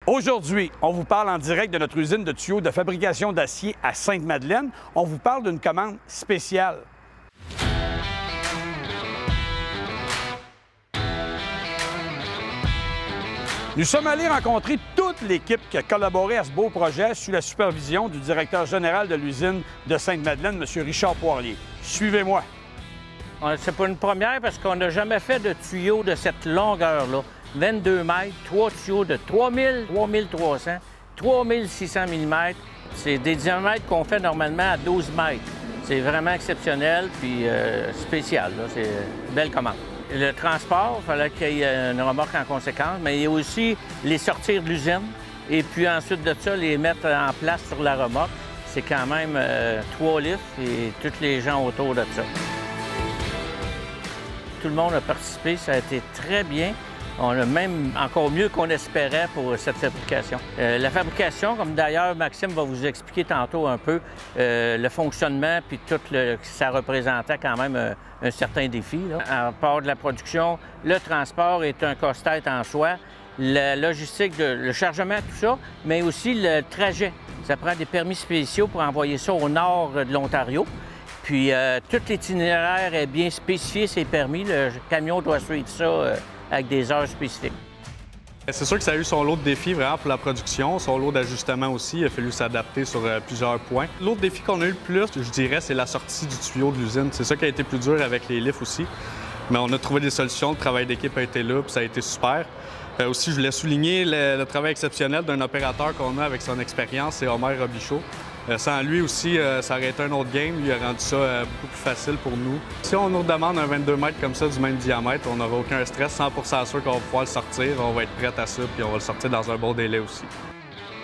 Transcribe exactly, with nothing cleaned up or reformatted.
Aujourd'hui, on vous parle en direct de notre usine de tuyaux de fabrication d'acier à Sainte-Madeleine. On vous parle d'une commande spéciale. Nous sommes allés rencontrer toute l'équipe qui a collaboré à ce beau projet sous la supervision du directeur général de l'usine de Sainte-Madeleine, M. Richard Poirier. Suivez-moi. C'est pas une première parce qu'on n'a jamais fait de tuyaux de cette longueur-là. vingt-deux mètres, trois tuyaux de trois mille, trois mille trois cents, trois mille six cents millimètres. C'est des diamètres qu'on fait normalement à douze mètres. C'est vraiment exceptionnel puis euh, spécial. C'est une belle commande. Le transport, il fallait qu'il y ait une remorque en conséquence, mais il y a aussi les sortir de l'usine et puis ensuite de ça, les mettre en place sur la remorque. C'est quand même euh, trois litres et tous les gens autour de ça. Tout le monde a participé, ça a été très bien. On a même encore mieux qu'on espérait pour cette fabrication. Euh, la fabrication, comme d'ailleurs Maxime va vous expliquer tantôt un peu, euh, le fonctionnement puis tout le, ça représentait quand même un, un certain défi. Là. À part de la production, le transport est un casse-tête en soi, la logistique, de, le chargement, tout ça, mais aussi le trajet. Ça prend des permis spéciaux pour envoyer ça au nord de l'Ontario. Puis euh, tout l'itinéraire est bien spécifié, c'est permis. Le camion doit suivre ça euh, avec des heures spécifiques. C'est sûr que ça a eu son lot de défis vraiment pour la production, son lot d'ajustements aussi. Il a fallu s'adapter sur euh, plusieurs points. L'autre défi qu'on a eu le plus, je dirais, c'est la sortie du tuyau de l'usine. C'est ça qui a été plus dur avec les lifts aussi. Mais on a trouvé des solutions, le travail d'équipe a été là, puis ça a été super. Euh, aussi, je voulais souligner le, le travail exceptionnel d'un opérateur qu'on a avec son expérience, c'est Omer Robichaud. Euh, sans lui aussi, euh, ça aurait été un autre game. Lui a rendu ça euh, beaucoup plus facile pour nous. Si on nous demande un vingt-deux mètres comme ça, du même diamètre, on n'aura aucun stress, cent pour cent sûr qu'on va pouvoir le sortir. On va être prêt à ça, puis on va le sortir dans un bon délai aussi.